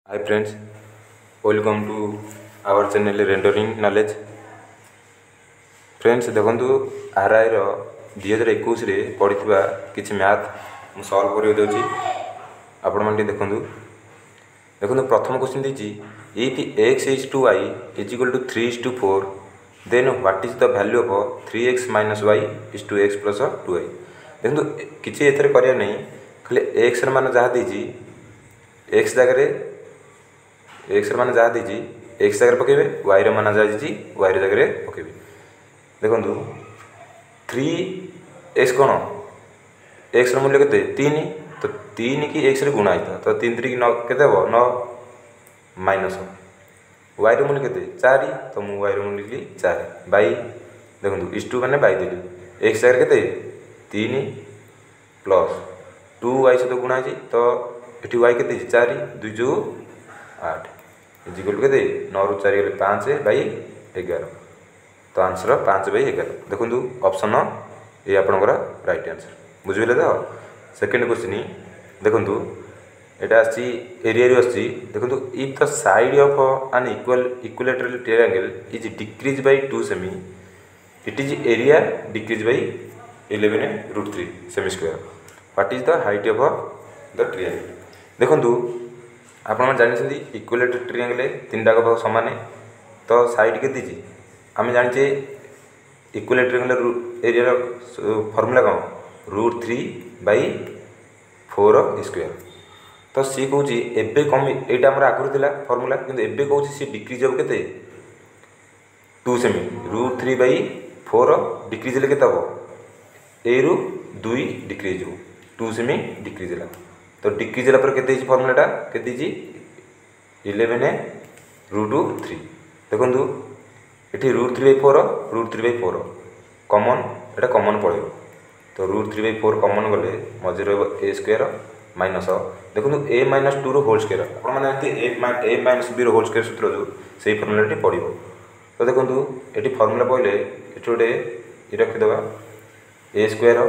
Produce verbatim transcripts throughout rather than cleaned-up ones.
Hi friends, welcome to our channel Rendering Knowledge. Friends देखो आर आई दुई हजार एक पढ़ी किसी मैथ मुझे सल्व कर दूसरी आपण मैंने देखूँ देखो प्रथम question the if x is to y is equal to three is to four then what is the value of three x minus y is to x plus two y देखो किसी एथर करिया नहीं खाली एक्स मान जहाँ दीजिए x जगह x मान जहाँ दीजिए एक्स जगह पकेबे वाई मान जहाँ दीजिए वाई जगह पकेबे देखो थ्री एक्स कौन एक्स मूल्य के तीन तो तीन की एक्स रे गुणा होता तो तीन थ्री नौ के नौ माइनस वाई मूल्य के चार तो मुझे वाई मूल्य लिखली चार बाई देखो इस टू मैंने बाई देली एक्स जगह के तीन प्लस टू वाई सहित गुणा है तो ये वाई के चार दुई जु आठ इजिकल के नौ रु चार गले पाँच बै एगार तो आंसर पाँच बै एगार देखो ऑप्शन ये आपंकर राइट आंसर बुझे तो सेकेंड क्वेश्चन देखो यहाँ आसी एरिया आसी देखो if the side of an equal equilateral triangle is decrease by two cm it is area decrease by eleven root three cm square what is the height of the triangle देखो आप जानते equilateral triangle तीन टाक सामान तो side के दीजिए आम जाने इक्विलेटरल एरिया फर्मूला कौन root three by four square तो सी कौन एबे कम यहाँ आम आगुरी था फर्मूला कि एबे कौन सी डिक्रीज हम के two cm root three by four decrease हेल्ले के ए रु दुई डिक्रीज हो टू सेमी डिक्रीज है तो डिक्रीज है के फर्मूलाटा के इलेवेन रूट थ्री देखो ये root three by four root three by four common एटा कमन पड़े तो root three by four common गले मझे ए स्क्वायर माइनस देखो a minus two whole square आपने a minus b whole square सूत्र जो से फर्मूला पड़ो तो देखो ये फर्मूला पड़े ये गोटे ये रखीदे a square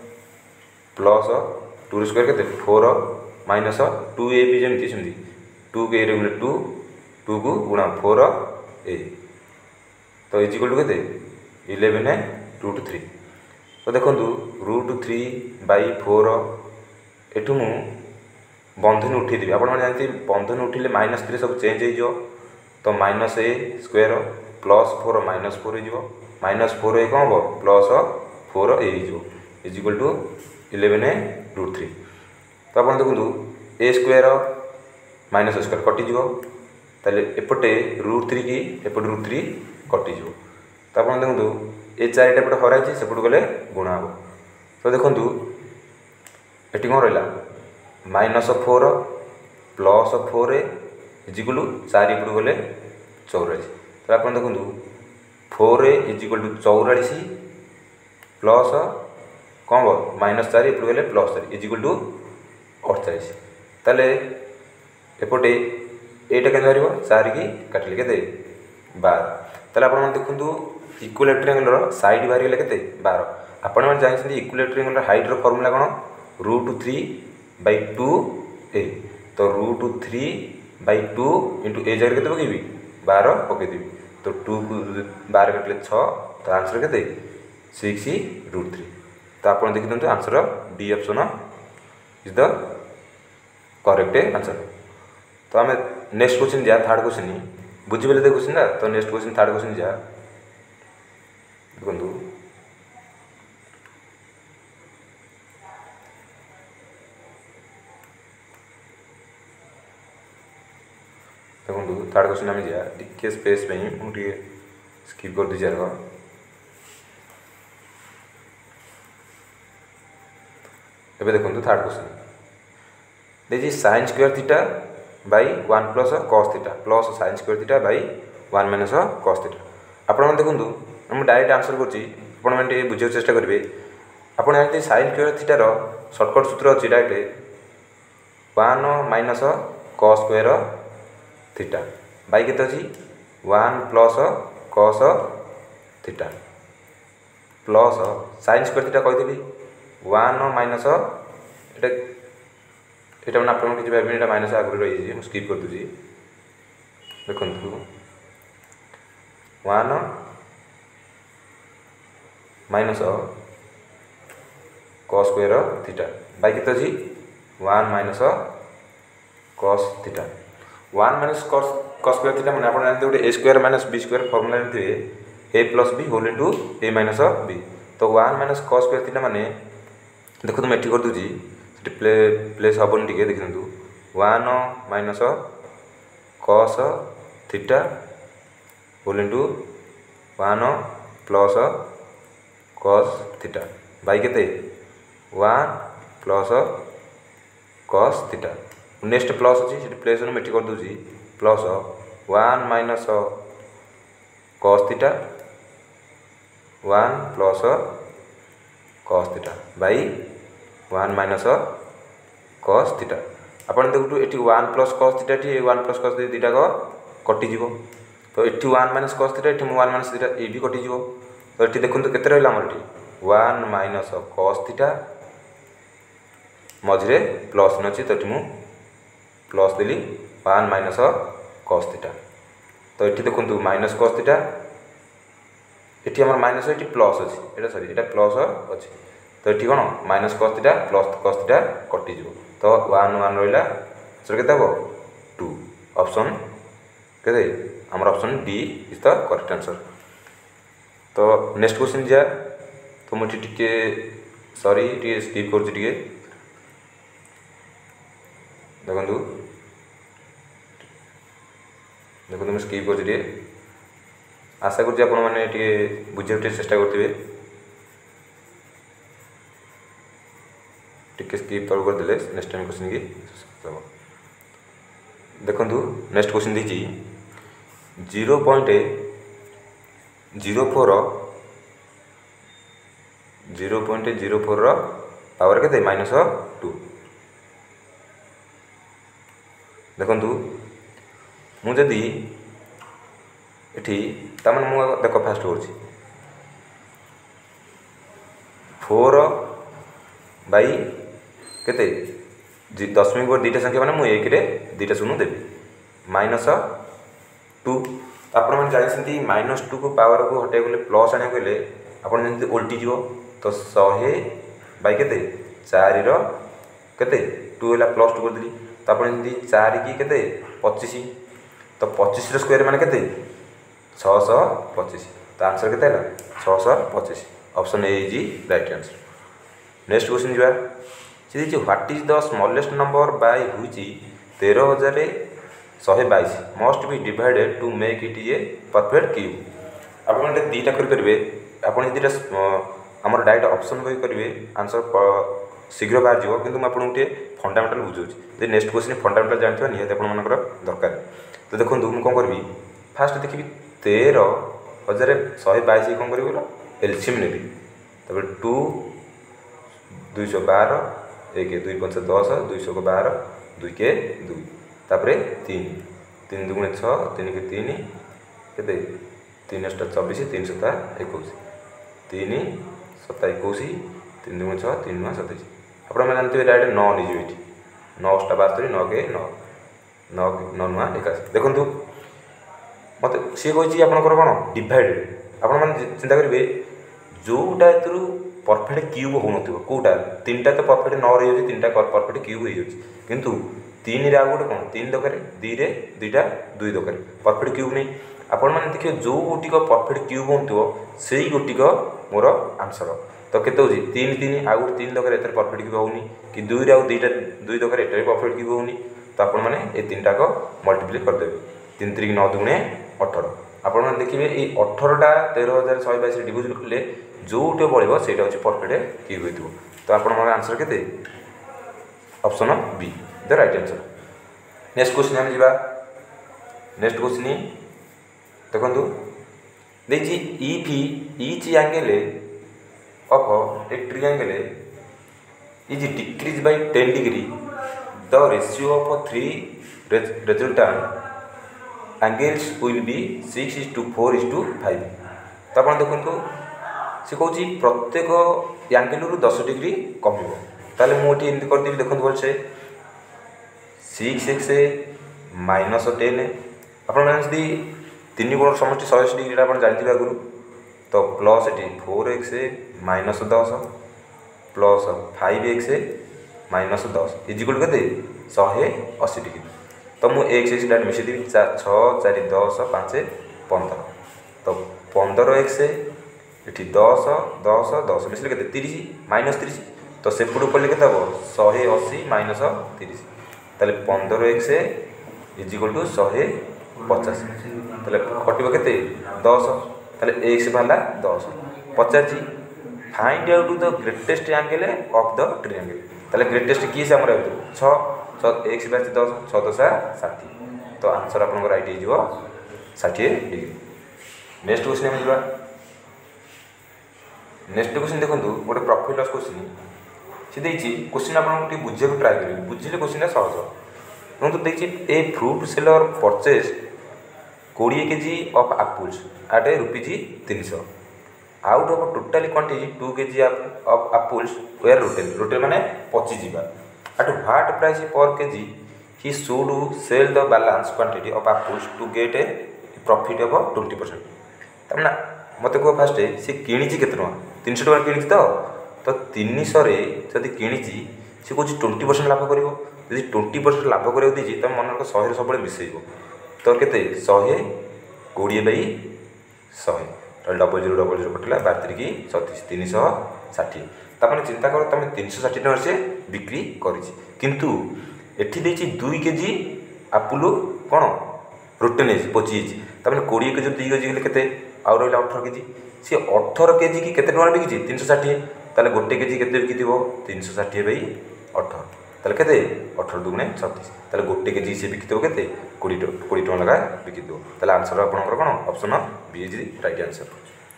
plus two square के फोर माइनस टू ए भी जमी सेमती टू के ए टू टू को गुणा फोर ए तो इजिकल टू के इलेवेन रूट थ्री तो देखो रूट थ्री बै फोर एठू मु बंधन उठेदेवी आप जानते बंधन उठिले माइनस थ्री सब चेंज हो तो minus a square plus four minus four हो माइनस फोर ए कौन हम प्लस फोर ए हो equal two eleven root three तो आप देखो ए स्क्वायर माइनस स्क्वायर कटिज ताले एपटे रूट थ्री की एपटे रूट थ्री कटिज तो आप देखो ए चारिटा पटे हर सेपट गले गुणा हम तो देखो ये कौन रहा minus four plus four equal चार पट गले चौरासी तो आप देखो फोर इजिकल टू चौरालीस प्लस कौन हम माइनस चार एपट गले प्लस चार इजिकल टू अड़चाश ताले एपटे एटा के बाहर चार की काटिले के बार ताले आप देखो इक्विलेटरल ट्रायंगल साइड बाहर गले के बार आपण जानते इक्विलेटरल ट्रायंगल हाइट फर्मूला कौन root three by two a तो root three by two into a जगह के पकेबी बार पकईदेवी तो टू को बार काटिले छः तो आंसर के सिक्स रूट थ्री तो आप देखते answer D option is the correct answer तो आम नेक्स्ट क्वेश्चन जा थर्ड क्वेश्चन बुझे दे क्वेश्चन ना तो नेक्स्ट क्वेश्चन थर्ड क्वेश्चन जा देखो देखो थर्ड क्वेश्चन आम जा टी स्पेस में मुझे स्किप कर दीजिए आग एबे देखो थर्ड क्वेश्चन देखिए sine square theta by one plus cos theta plus sine square theta by one minus cos theta आपण देखो मुझे डायरेक्ट आंसर कर बुझे चेष्टा करेंगे आप जानते साइन स्क्वायर थीटार सर्टकट सूत्र अच्छी direct one minus cos square theta by के one plus cos theta plus sine square theta कहीदेवी वन माइनस यहाँ मैंने आपको किसी भाई यहाँ माइनस आगुरी रही है स्किप कर दूसरी देखु one minus cos square theta by के अच्छी one minus cos theta one minus cos cos square theta मैंने आप जानते गोटे a square minus B square formula जानते a plus B whole into a minus b तो one minus cos square theta माने देखो मैं कर दूसरी प्ले प्लेस हेनी टे देखते one minus cos theta whole into one plus cos theta by के one plus cos theta next plus अच्छी प्लेस में कर दूसरी plus one minus cos theta one plus cos theta by one minus cos theta आपन देखु ये one plus cos theta ये one plus cos दुईटा को कटिज तो ये वन माइनस कॉस थीटा ये वन माइनस थीटा ये भी कटिज तो ये देखो केते रहा आमर ये वन माइनस कॉस थीटा मझे प्लस अच्छी तो ये प्लस देली वन माइनस कॉस थीटा तो ये देखो माइनस कॉस थीटा ये आम माइनस ये प्लस अच्छी ये सरी ये प्लस अच्छी तो ये कौन minus cos theta plus cos theta कटिज तो वन वन रहा सर के टू ऑप्शन के आमर option D is the correct answer. तो नेक्स्ट क्वेश्चन जा तो मुझे टिके सॉरी टिके स्किप कर टिके देखु देखो मैं स्किप कर आशा करुँच आप बुझे चेष्टा करेंगे टिके स्किप तौर करदे नेक्स्ट टाइम क्वेश्चन की देखु नेक्स्ट क्वेश्चन देखिए zero point zero four zero point zero four power के माइनस टू देखु मुझे ये मु देख फास्ट कर फोर बाई केते दशमिक पर दुईटा संख्या मैंने मुझे एक दुईटा शून्य देवी माइनस टू आप जानते माइनस टू को पावर को हटाई गले प्लस आने गले आप उल्टी जीव तो शहे बै के चार के टू है प्लस टू करदेली तो आप चार कि के पचिश तो पचिश स्क्वायर माने के छःश पचिश तो आंसर के छःश पचिश option A is right answer. Next question जी सी what is the smallest number by हुई तेरह हजार शहे बैश must be divided to make it a perfect cube आप दुईटा करेंगे आप आमर डायरेक्ट ऑप्शन वही करेंगे आंसर शीघ्र बाहर जाव कि मुझे गोटे फंडामेंटाल बुझाऊँ नेक्स्ट क्वेश्चन फंडामेंटाल जानते निहत आपर दरकार तो देखो मुझे कौन करी फास्ट देखी तेरह हजार शहे बैश कौन करी एलसीएम नेबी तब टू दुई सौ बार एक दुई पंच दस दुई सौ बार दुई के दुई तापर तीन तीन दुगुणे छः तीन के तीन के तीन अष्टा चौबीस तीन सता एक तीन सता एक तीन दुगुणे छः तीन नुआ सतैश आप जानते हैं डायरेक्ट नौ नहीं ये नौ अष्टा बास्तरी नौ के नौ नौ नौ नुआ एकाशी देखो मत सी कही आपंकर कौन डिवाइडेड आप चिंता करेंगे जोटा ए परफेक्ट क्यूब हो कौटा तीन टा तो परफेक्ट नौ रही तीन टा परफेक्ट क्यूब हो किंतु तीन रे आउ गोटे कौन तीन दरकार दुई रे दुईटा दुई दरकार परफेक्ट क्यूब नहीं आपण मैंने देखिए जो गोटिक परफेक्ट क्यूब हो से गोटिक मोर आंसर तो केते तीन तीन आउ गोटे तीन दरकार एत परफेक्ट क्यूब होनी कि दुई रे आउ दुईटा दुई दरकार एट परफेक्ट क्यूब होनी तो आपण मैंने ये तीन टाक मल्टीप्लाई करदेवे तीन त्रिक नौ दुगुणे अठर आपण देखिए ये अठरटा तेरह हजार शहे बैश डिविजन कले जोटे बढ़ो से परफेक्ट क्यूब हो तो आप आंसर के option B the right answer. Next question आम जा नेक्स्ट क्वेश्चन देखो देखिए if each angle of a triangle is decrease by ten degree the ratio of three resultant angles will be six is to four is to five तो आप देखो सी कौन प्रत्येक angle रु दस डिग्री कम ताले मुझे एमती करदेवी देखो भलसे सिक्स एक्स माइनस टेन आप तीन गुण समष्टि शहे अशी डिग्री आप जानते आगुरी तो प्लस ये फोर एक्स माइनस दस प्लस फाइव एक्स माइनस दस इजिकल के शहे अशी डिग्री तो मुझे एक्स एक्स डायरेक्ट मिसेदेवी छः चार दस पाँच पंदर तो पंदर एक्स ये दस दस दस मिसले के तीस माइनस तीस तो सेपटू कले के शहे अशी माइनस तीस ताले पंदर एक्स इजिकल टू शहे पचास ताले कटो के दस ताले एक्स बाहर दस पचार find out the greatest angle of the triangle ताले ग्रेटेस्ट किए से आम छः छः एक्स बाहर दस छः दशा षाठी तो आंसर आप राइट हो षाठी डिग्री। नेक्स्ट क्वेश्चन आम जा नेक्स्ट क्वेश्चन देखो गोटे प्रॉफिट लॉस क्वेश्चन सी देखिए क्वेश्चन आपको बुझे ट्राए करेंगे बुझे क्वेश्चन सहज देखो देखिए ए फ्रूट सेलर परचेज कोड़े kg of apples at a rupees तीन सौ out of totally quantity two kg of apples where rotten rotten माने पची जीवा at what price per kg he should sell the balance quantity of apples to get a profit of twenty percent तमना मत कह fast सी किणी के तीन सौ टका किणी तो तो तीन सौ जदि किणी सी कौन ट्वेंटी परसेंट लाभ कर ट्वेंटी परसेंट लाभ कर तुम मन रख शहे सब मिसेब तो के शहे कोड़े बै शहे डबल जीरो डबल जीरो कटिला बार तिरिकी छत्तीस तीन सौ षाठी तापर चिंता कर तुम तीन सौ षाठी टकर से बिक्री किंतु एठी देछि दुई केजी आपुल कौन रोटेन पची तापर कोड़े केजी दुई केजी गले के आउ रहा अठर केजी सी अठर केजी की केते टଙ୍କା बिकी तीन सौ षाठी ताले गोटे केजी केते बिकी तीन सौ षाठी बै अठर ताले केते अठर दुगुणे छत्तीस ताले गोटे केजी से बिकी के कोड़ी कोड़ी टଙ୍କା लगा बिकी ताले आंसर आपंकर कौन option B is right answer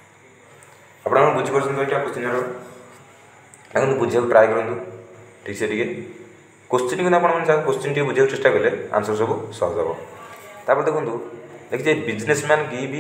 आप बुझीपार क्वेश्चन देखो बुझा ट्राए करूँ ठीक से टे क्वेश्चन कि आप क्वेश्चन टी बुझा चेष्टा कले आंसर सब सहज हम तापर देखो देखिए businessman give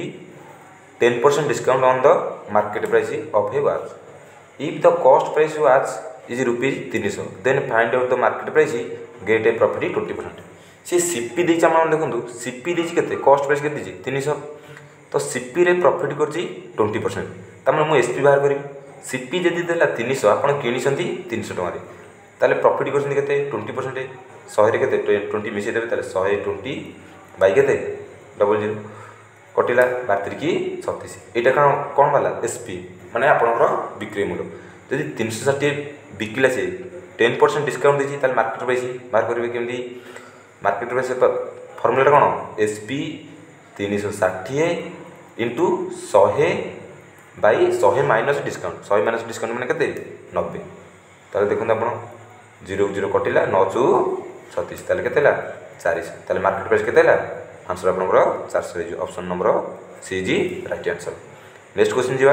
ten percent discount on the market price of a watch if the cost price watch is rupees तीन सौ then find out the market price get a profit twenty percent सी CP देती आम देखो CP देती cost price के तीन सौ तो सीपी रे प्रॉफिट कर ट्वेंटी परसेंट तमें मुझे एसपी बाहर करी सीपी जदि देला तीन सौ आप किनी तीन सौ टकर ताले प्रॉफिट कर ट्वेंटी परसेंट शहे के ट्वेंटी मिसेदेवे ताले शहे ट्वेंटी बै के डबल जीरो कटिला बार तिरिकी छत्तीस यहाँ कौन कौन वाला एसपी माने आपंकर बिक्री मूल्य जदि तीन सौ षाठी बिकिला से टेन परसेंट डिस्काउंट देती ताले मार्केट प्राइस बाहर करेंगे केमती मार्केट प्राइस फर्मुला कौन एसपी तीन सौ षाठी इंटू शहे बै शहे माइनस डिस्काउंट शहे माइनस डिस्काउंट मैंने के नब्बे ताले देखते आप जीरो जीरो कटिला नौ चौ छत्तीस ताले के चार ताले मार्केट प्राइस के आंसर आपंकर चार सौ ऑप्शन नंबर सी जी राइट आंसर। नेक्स्ट क्वेश्चन जी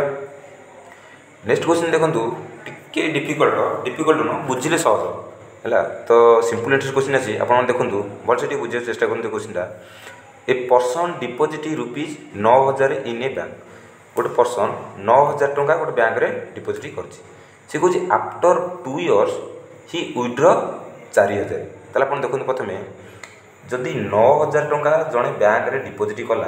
नेक्स्ट क्वेश्चन देखो टिके डिफिकल्ट डिफिकल्ट न बुझे सहज है तो सिंपल इंटरेस्ट क्वेश्चन अच्छी आप देखो भलसे टी बुझे चेष्टा करते क्वेश्चनटा ए पर्सन डिपोजिट रुपीज नौ हजार इन ए बैंक गोटे पर्सन नौ हजार टका गोटे बैंक रे डिपोजिट कर कौन after two years he withdraw चार हजार ताले आप देखते प्रथम जदि नौ हजार टका जड़े बैंक रे डिपोजिट कला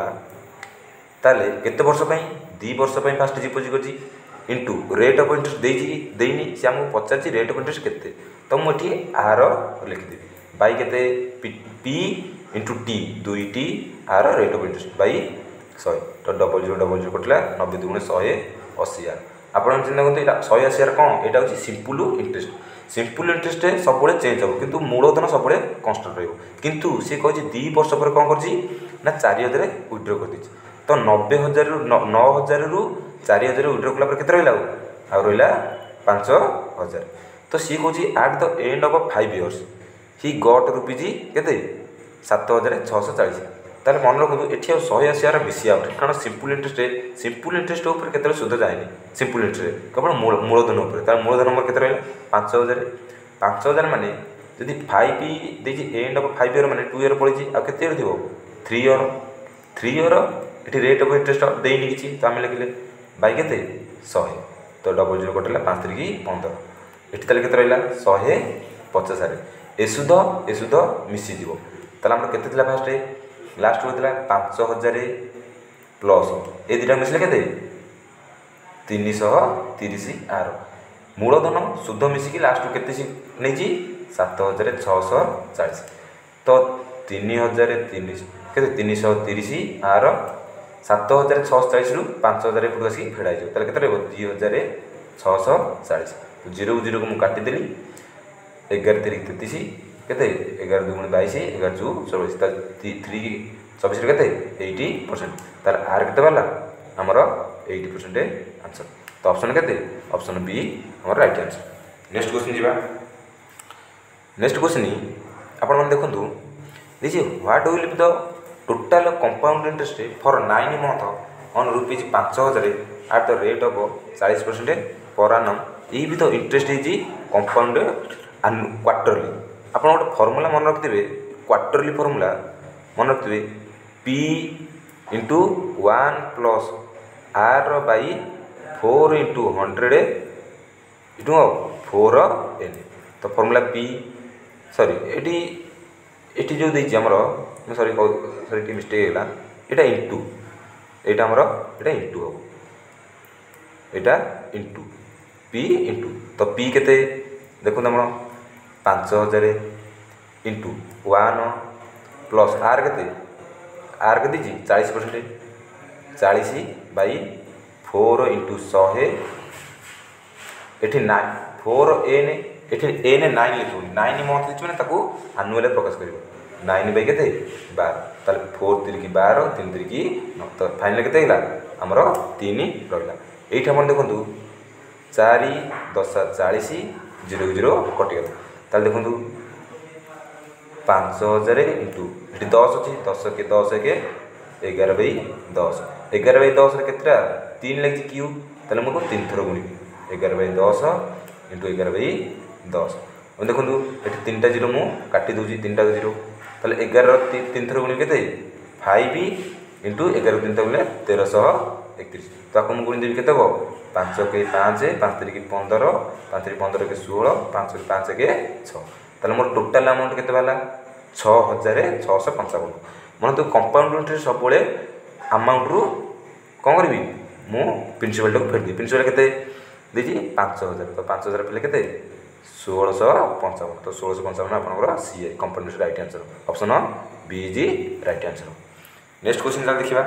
ताले केते वर्ष दी वर्ष फास्ट डिपोजिट कर इंटू रेट ऑफ इंटरेस्ट देनी से आमको पचार रेट ऑफ इंटरेस्ट केते तो मुझे आर लिखिदेवी बै के पी इंटू टी दुई T R rate of interest by शहे तो डबल जीरो डबल जीरो कटिला नब्बे दुगुणे शहे अशी आर आप चिंता करते शहे अशी आर कौन यहाँ हूँ सिंपल इंटरेस्ट सिंपल इंटरेस्ट सब चेंज हो किंतु मूलधन सब कन्स्टांट रु सी कहे दी वर्ष पर कौन कर चार हजार विड्र कर तो नब्बे हजार नौ हजार रु चार हजार विड्र कला के रहा आ रहा पाँच हजार तो सी कौन at the end of five years he got rupees के सात हजार छःश चालीस ताले मन रखु ये शहे अशी आर बेसी आउट कारण सिंपल इंटरेस्ट सिंपल इंटरेस्ट के सुध जाए सिंपल इंटरेस्ट केवल मूलधन तार मूलधन नंबर के रहा पाँच हजार पाँच हजार माने जदि फाइव देखिए एंड ऑफ फाइव इयर माने टू इयर पड़ी आते थी थ्री इयर थ्री इयर ये रेट ऑफ इंटरेस्ट देनी किसी तो आम लिखिले बै के शहे तो डबल जीरो कटिला पाँच तिरिकी पंदर ये के रहा शहे पचास ए सुध ए सुध मिसीज ताले आमर केते थिला फास्ट लास्ट होता पाँच हजार प्लस ए दुटा मिसले केते तीन सौ तीस आर मूलधन शुद्ध मिसिकी लास्ट केते नहीं सात हजार छःश चालीस तो तीन हजार तीन के तीन सौ तीस आर सात हजार छःश चालीस रु पाँच हजार एपटू आसिक फेड़ा हो ताले केते रहबो दुई हजार छःश चालीस जीरो जीरो को मुझे काटिदेली एगार तीन तेतीस केते एगार दुगुण बैश एगार चौ चौबीस थ्री चौबीस के एट्टी परसेंट तार आर के बाला आमर एट्टी परसेंट आंसर तो ऑप्शन के ऑप्शन बी आमर राइट आंसर। नेक्स्ट क्वेश्चन जीवा नेक्स्ट क्वेश्चन आपण मैंने देखूँ देखिए what will be the total compound interest for nine month on rupees पाँच हजार एट द रेट ऑफ चालीस परसेंट पर आनम ये भी तो इंटरेस्ट है कंपाउंड क्वार्टरली आप गोटे फर्मूला मन रखिथे क्वार्टरली फर्मूला मन रखिथे P into one plus R by four into hundred into four N तो फर्मूला पी सॉरी एटी एटी जो देछि हमर सॉरी सॉरी मिस्टेक है एटा इंटू एटा हमर एटा इंटू हो एटा इंटू पी इंटू तो पी केते देखो हमर पाँच हजार इंटू वन प्लस आर के आर के दीजिए चालीस परसेंट चालीस बै फोर इंटू शहे एटी नाइन फोर एन एटी एन नाइन लिखो नाइन मंथ देखिए ना आनुआल प्रकाश कर नाइन बै के बार ताले फोर तिरिकी बार तीन तिरिकी नौ तो फाइनाल के आमर तीन रहा ये देखूँ चार दस चालीस जीरो जीरो कटिगला ताले देखूँ पाँच हजार इंटू ये दस अच्छी दस के दस के एगार बै दस एगार बै दस के तीन लगी क्यू ताले मुझे तीन थर गुणी एगार बै दस इंटू एगार बै दस देखूँ ये तीन टा जीरो मुझे काटी दूसरी तीन टा जीरो ताले एगार तीन थर गुणी के फाइव इंटू एगार तीन गुणे तेरह एकतीस तो आपको गुणी देवी के पाँच के पाँच पाँच तरीक पंदर पाँच तरीक पंदर के षोल पाँच पाँच के छः मोर टोटाल अमाउंट के छः हजार छःश पंचावन मन तो कंपाउंड इंटरेस्ट सब अमाउंट रु कौन करी मु प्रिंसिपल टाक फेर दी प्रिंसिपल के देखिए पाँच हजार तो पाँच हजार पे के षोलश पंचावन तो षोलश पंचावन आपंकर सी a compound interest right answer option B is right answer. Next question देखा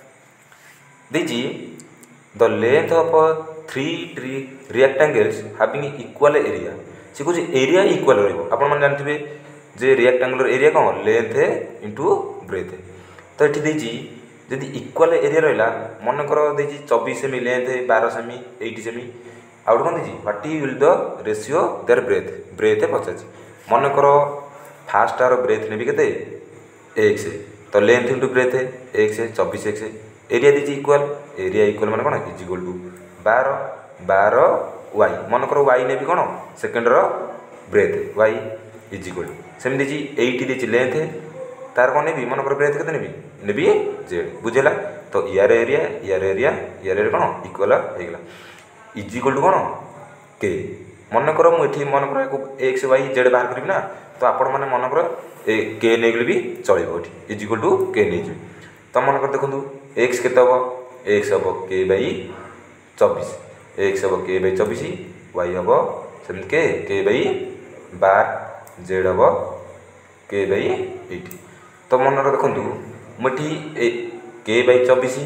देखिए the length of three three rectangles having equal area सी कुछ एरिया इक्वल रही आप जानते जे रिएक्टेंगुलर एरिया कौन लेंथ इंटू ब्रेथ तो ये जदि इक्वल एरिया रहा मनकर देखिए चौबीस सेमी लेंथ बारह सेमी एट सेमी आउट कौन देखिए what will the ratio their breadth breadth पचार मनकर फास्ट आर ब्रेथ ने के एक्स तो लेंथ इंटू ब्रेथ एक्स चौबीस एक्स एरिया दीजिए इक्वल एरिया इक्वल मान कौन इज इक्वल टू बार बार वाई मनकर वाई ने भी कौन second breadth Y is equal to same दीजिए एट दीजिए लेंथ तार कौन नेबी मनकर ब्रेथ के नेबी नेबी जेड बुझेगा तो यार एरिया यार एरिया यार एरिया कौन इक्वल होगा इज इक्वल टू कौन के मनकर मुझे मनकर एक्स वाई जेड बाहर करी ना तो आपण मैंने मनकर ए के नहीं भी चलो ये इज इक्वल टू के नहीं तो मनकर देखूँ एक्स के एक्स हम के बै चौबीस एक्स हम के बै चौबीस वाई हम सेम के के बै बार जेड हम के बै एट तो मन देखूँ मुझे के बै चौबीस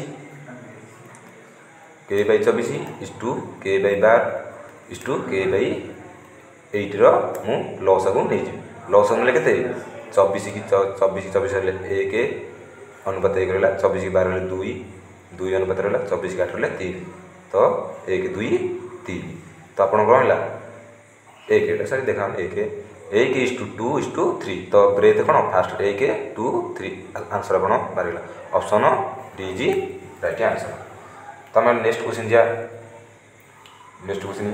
के बै चौबीस इज टू के बै बार इज टू के बै एट रु लस को नहीं लस को के चौबीस की चौबीस चौबीस एक अनुपात एक रहा चौबीस की बारह दुई दुई अनुपात रहा चौबीस की आठ रहा तीन तो एक दुई तीन तो आप कौन है एक सॉरी देखा एक एक is to two is to three तो ब्रेथ कौन फास्ट एक टू थ्री आंसर आप बाहर option D is right answer. तो आम नेक्स्ट क्वेश्चन जा नेक्स्ट क्वेश्चन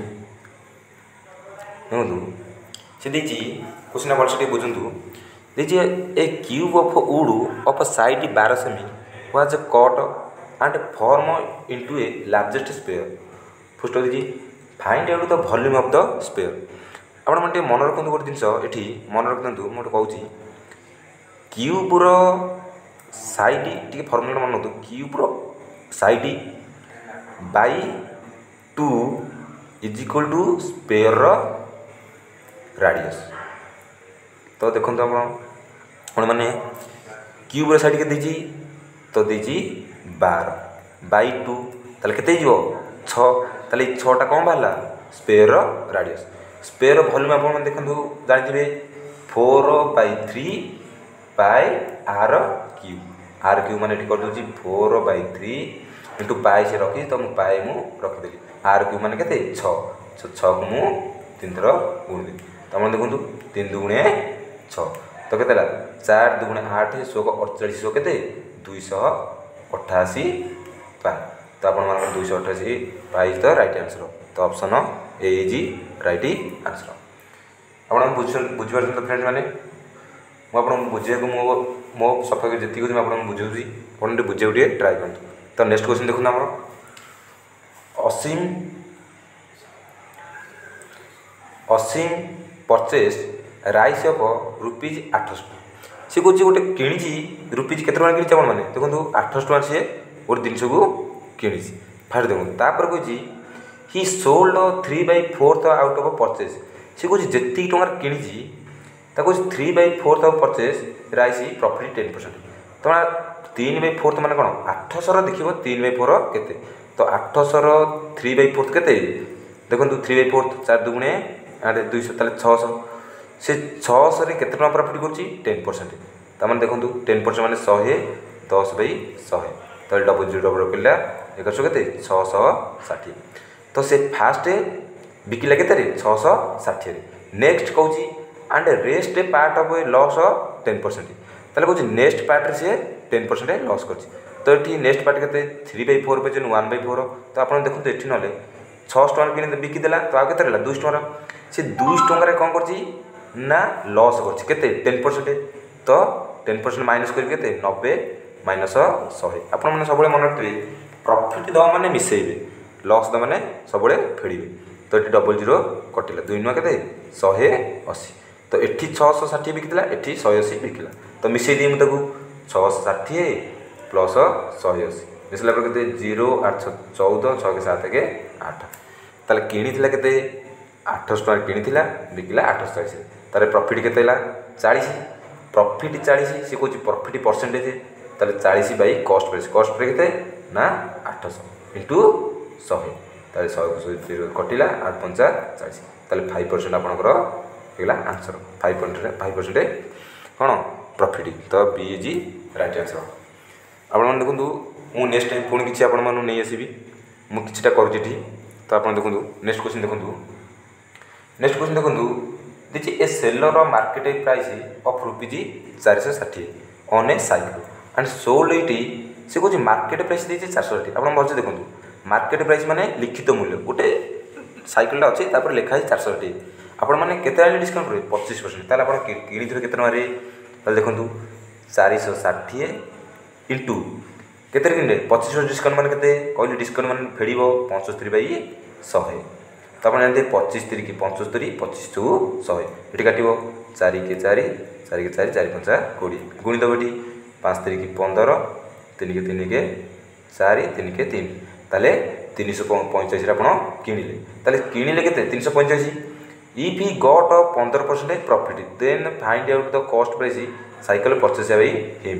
देखो सी देखिए क्वेश्चन भलसे बुझु देखिए a cube of wood of side बारह सेमी was cut and form into a largest sphere first दीजिए find out the volume of the sphere आपण मन मन रखु गोटे जिनस ये मन रखु मुझे कहूँ क्यूब्र साइड टी फर्मुला मन रखु क्यूब्र side by two is equal to sphere radius. तो देखो आप मैंने क्यूब्र साइड के तो देजी बार बाई टू ताले केते जीवो छ ताले छटा कौन बाहला स्पेयर राडियस। स्पेयर वॉल्यूम आप देखो जानते four by three by R cube R cube मैंने कर दूसरी फोर बाई थ्री इंटू पाए से रखी तो मुझे पाए मुझे रखीदेली आर क्यूब मैंने के छः मु तीन थर गुणिदेली तो आप देखो तीन दुगुणे छ तो के चार दुगुणे आठ शोक अड़चाश शो के दुईश अठाशी पाए तो आप दुईश अठाशी पाई तो राइट आंसर। तो option A is right answer. आप बुझीपार तो फ्रेंड्स मैंने मुझे बुझे मो मो सफा जी जी आप बुझे आप बुझे ट्राए करूँ। तो नेक्स्ट क्वेश्चन देखो आम Asim Asim purchase rice of rupees आठश सी कौन गोटे कि रुपीज के कि आप मैंने देखो आठश टाँह सी गोटे जिनस को कि फास्ट देखो तापर कही he sold three by fourth out of purchase सी कौन जी टकर कि three by fourth of purchase rice profit ten percent तो तीन बै फोर्थ मान कौन आठशर देखो तीन बै फोर के तो आठशर थ्री बै फोर्थ के देखो थ्री बै फोर्थ चार दुगुणे आठ दुईश छःश से छःश के प्रॉफिट कर टेन परसेंट तो मैंने देखो टेन परसेंट मैंने शहे दस बै शहे तो डबल जीरो डबल रखा एक के छःश षाठी तो से फास्ट बिकिला के छःश षाठी नेक्स्ट कौच and rest part of loss ten percent ताले कौन नेक्स्ट पार्ट से टेन परसेंट लॉस कर तो ये नेक्स्ट पार्ट के थ्री बै फोर पे वन बै फोर तो आप देखते ये ना छःश टाँह कि बिकिदेला तो आगे के दुईश टाँह से दुईश टकर कौन कर लॉस कर टेन परसेंट तो टेन परसेंट माइनस करके नब्बे माइनस शहे आप सब मन रखिए प्रॉफिट दवा मैंने मिसेबे लॉस दवा मैंने सब फेड़े तो ये डबल जीरो कटिला दुई नुआ के शहे अशी तो ये छःश षाठी बिकिला ये शहे अशी बिकिला तो मिसई दिए मुझे छःश षाठी प्लस शहे अशी मिसला के जीरो आठ चौदह छः के सात के आठ ताले किणी के आठश टाँह कि बिकिला आठश चालीस तार प्रॉफिट के चालीस प्रॉफिट चालीस सी कौन प्रॉफिट परसेंटेज ताले चालीस by cost price cost price के ना आठश इंटू शहे ताले शहे कटिला आठ पंचा चालीस ताले फाइव परसेंट आपंकर होगा answer five percent five percent कौन प्रॉफिट तो बी इज राइट आंसर। आपने देखो मुझे नेक्स्ट टाइम पुणी किसी आपण नहीं आसबि मुझे कर तो आप देखो नेक्स्ट क्वेश्चन देखो नेक्स्ट क्वेश्चन देखो this a seller market price of rupees चार सौ षाठी on a cycle and sold it से कौन मार्केट प्राइस देखिए चार सौ षाठी आप भलसे देखो मार्केट प्राइस माने लिखित मूल्य गोटे साइकिल अच्छे लिखाई चार सौ षाठी आपण मैंने केते डिस्काउंट रे पच्चीस परसेंट ताले आपण किणी के टकर देखो चार सौ षाठी इंटू के पच्चीस परसेंट डिस्काउंट मैंने कहले डिस्काउंट मैंने फेड़ पचस्तरी बै शहे तो आप जानते पच्चीस तीन की पंचस्तरी पच्चीस चौ शहे ये काट चार के चार चार के चार चार पंचा कोड़ी गुणी दब ये पाँच तीन की पंदर तीन के तीन के चार तीन के तीन ताले तीन सौ पैंचाश आप किणिले ताले किणिले के तीन सौ पैंचाश इफ ही गॉट पंद्रह percent profit then find out the cost price cycle purchase by him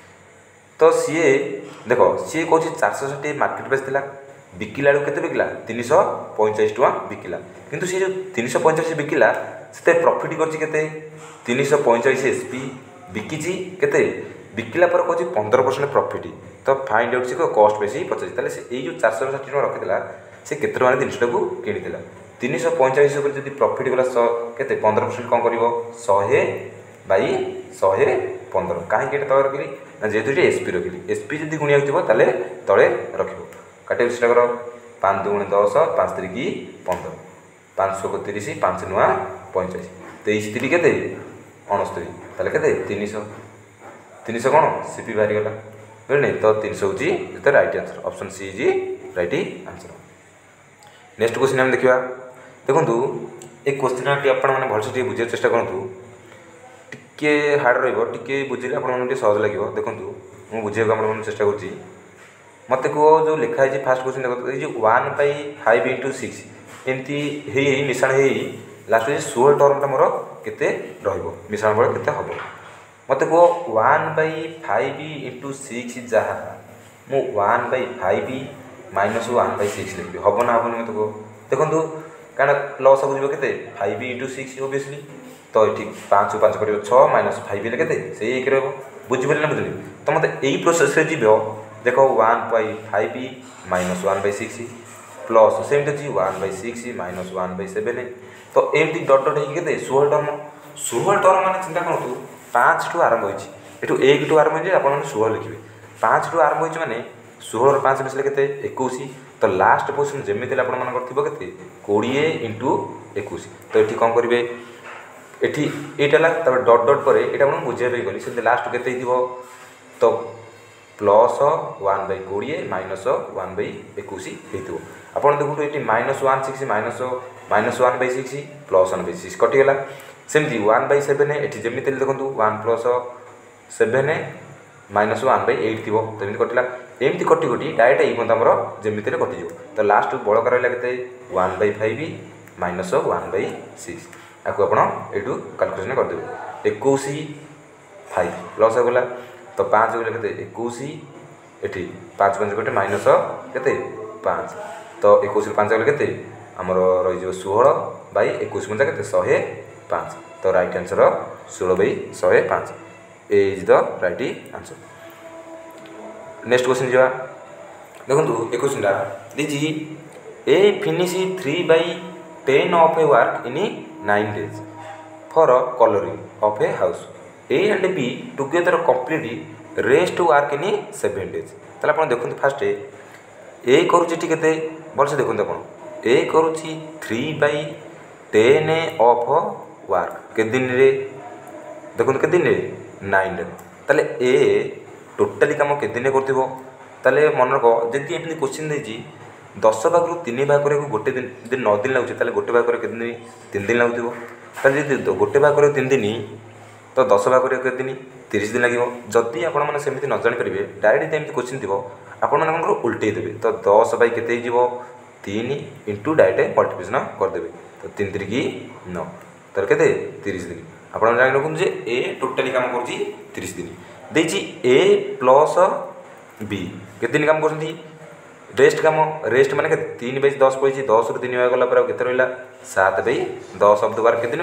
तो सी देख सी कौन चार सौ षाठी मार्केट प्राइस थी बिकिला के बिकिला तीन सौ पैंचाश टଙ୍କା बिकिला किंतु सी जो तीन सौ पैंचाश बिकिला से प्रॉफिट कर तीन सौ पैंचाश एसपी बिकी के बिकिला पर कौन पंद्रह परसेंट प्रॉफिट तो फाइंड आउट से कॉस्ट प्राइस पचास ताले से ये जो चार सौ षाठी टଙ୍କା रखी से केते टଙ୍କା जिनटा को किणी तीन सौ पैंचाश जब प्रॉफिट गला के पंद्रह परसेंट कौन कर शहे बै शहे पंद्रह कहीं तले रखी ना जेहतु ये एसपी रखी एसपी जब गुणिया तले तले रख काटे चेष्टा कर पाँच दुगुणे दस पाँच तीन की पंद्रह पाँच सौ तीस पाँच नुआ पैंचाश तेईस तीन के अणस्तरी ताले के तीन सौ तीन सौ कौन सीपी बाहरी गला बुझे तो तीन सौ हूँ right answer option C is right answer. Next question हम देखा देखो ए क्वेश्चन आपण मैंने भलसे बुझे चेष्टा करूँ टे हार्ड रे बुझे आप सहज लगे देखूँ मुझे बुझे आप चेष्टा करुँच मत कह जो लिखाई फास्ट क्वेश्चन देखो ये one by five into six एमती मिशाण हो लास्ट षोल टर्मटा मोर के मिशाण बल के हम मत कह one by five into six जहाँ मु one by five minus one by six लिखी हम ना हेनी मत कह देखो कारण लस बुझे के फाइव इंटू सिक्स ओबियसली तो ये पाँच पाँच कर छः माइनस फाइव हेल्ले के एक बुझिपारे ना बुझे तो मत यही प्रोसेस जीव देख one by five minus one by six plus सेमती अच्छी one by six minus one by seven तो एमती डट डट होते षोल टर्म षोल टर्म मैंने चिंता करूँ पाँच टू आरंभ होटू एक टू आरंभ हो आप षोल लिखे पाँच टू आरंभ हो माने षोल पाँच मिसले के एकुश तो लास्ट पोजिशन जमी आपंकर के कोड़े इंटू एकुश तो ये कौन करेंगे एटी यहाँ डट डट पर यहाँ बुझाई गली से लास्ट के तो प्लस वन बै कोड़े माइनस वन बै एकुश हो आपड़ देखो ये minus one six minus minus one by six plus one by six कटिगला सेमती वन बै सेवेन ये जमी देखो one plus seven minus one by eight थी तो एमती कटिला एमती कटि कटि डायरेक्ट ये पॉइंट आमर जमीती कटिज तो लास्ट बड़का रहा के one by five minus one by six आपको आप कैलकुलेसन करदे एकुश फाइव प्लस होगला तो पाँच गले के एकुश ये पाँच पाँच गोटे माइनस के पाँच तो एकुश पाँच गले के आमर रही षोल बै एकुश पंजा के शहे पाँच तो राइट आंसर षोल बै शहे पाँच A is the right answer. Next question जा देखो ए क्वेश्चन दीजी A finish three by ten of a work in nine days for colouring of a house A and B together complete rest work in seven days ताले आप देखते fast ए करुच्ची के भलसे देखते आप ए करुच्ची three by ten of work के दिन रे देखो के दिन नाइन डे ताले ए टोटाली कम के दिन कर मन रख जदि एमती क्वेश्चन देती दस भाग रु तीन भाग कर गोटे दिन दिन नौ दिन लगुच गोटे भाग कर दिन तीन दिन लगुव गोटे भाग कर तीन दिन तो दस भाग कर दिन तीस दिन लगे जदि आपमती न जानीपारे डायरेक्ट एमती क्वेश्चन थी आपंकर उल्टे देवे तो दस बै के तीन इंटू डायरेक्ट मल्टीप्लिकेशन करदे तो तीन तिरिकी नौ तर के तीस दिन आप जान रखुद ए टोटाली काम कर तीस दिन देची ए प्लस बी के दिन काम कर रेस्ट काम रेस्ट माने तीन बै दस पड़ी दस रु तीन गला पर के रहा सात बै दस ऑफ द बार के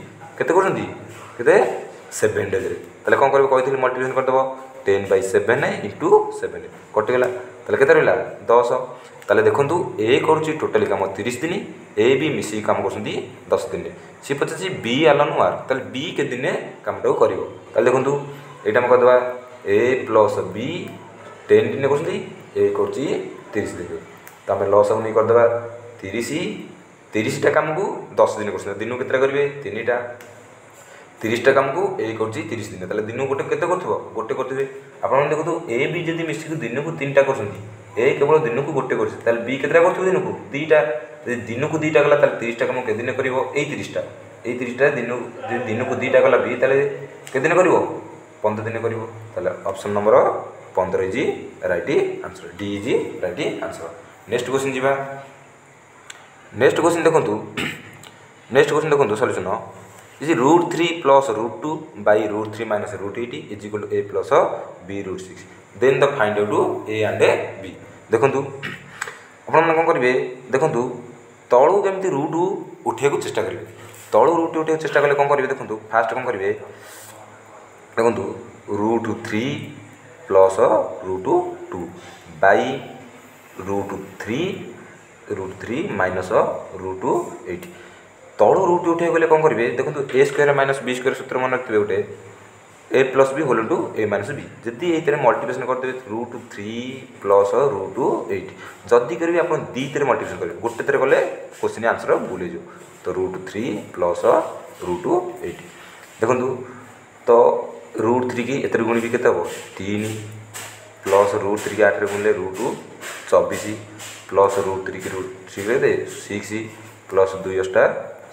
कर सेवेन डेज ताले कौन कर कही मल्टीप्लिकेशन करदेव ten by seven into seven कटिगला ताले के रहा दस ताले देखु ए करुच्ची टोटाली काम तीस दिन ए बी मिसिक काम कर दस दिन सी पचास बी आलन वार्क ताले बी के दिन कमटा कर देखूँ यहाँ आम करदे ए प्लस बी टेन दिन कर ए कर तीस दिन तो आम लस नहीं करदे तीस तीसटा कम को दस दिन कर दिन के करेंगे तीन टा तीसटा कम को ए कर तीस दिन ताले दिन गोटे के गोटे करेंगे आप देखो ए बी जब मिसिक दिन को तीन टा कर ए केवल दिन को गोटे कर बी के कर दिन को दीटा दिन को दीटा गला तीसटा कम के दिन कर तीसटा ये तीसटा दिन दिन को दीटा गला बी के दिन कर पंद्रह दिन कर ऑप्शन नंबर पंद्रह is right answer D is right answer. Next question जी नेक्स्ट क्वेश्चन देखो नेक्स्ट क्वेश्चन देखो solution is root three plus root two by root three minus root eight is equal to A plus B root six then the find out A and B देखु आपने कौन करेंगे देखु तलू केमती root उठे चेष्टा करेंगे तलू रूट उठे चेष्टा कले कौन करेंगे देखो फास्ट कौन करेंगे देखो root three plus root two by root three root three minus root eight तलू रूट उठे गले कौन करेंगे देखो ए स्क्वायर माइनस बी स्क्वायर सूत्र मन रखिए गोटे A plus B whole two A minus B जदि ये मल्टीप्लिकेशन करदे root three plus root eight जदि करेंगे आप दीते मल्टीप्लिकेशन करेंगे गोटे थर गले क्वेश्चन आंसर भूल हो तो root three plus root eight देखो तो रूट थ्री की एत गुणी भी के तीन प्लस रूट थ्री की आठ गुणले रूट चौबीस प्लस रूट थ्री की रूट थ्री के सिक्स प्लस दुई अष्टा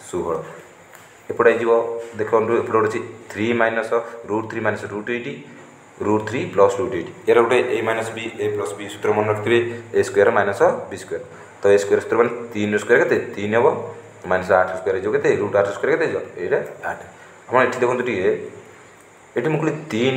ଷୋହଳ एपटे जीव देखो एपटे अच्छी three minus root three minus root eight root three plus root eight यार गोटे A minus B A plus B सूत्र मन रखिए A square minus B square तो ए स्क्वायर सूत्र मैंने तीन स्क्वायर के तीन हम माइनस आठ स्क्वायर जो के रूट आठ स्क्वायर के ये आठ आप ये देखो टे ये मुझे तीन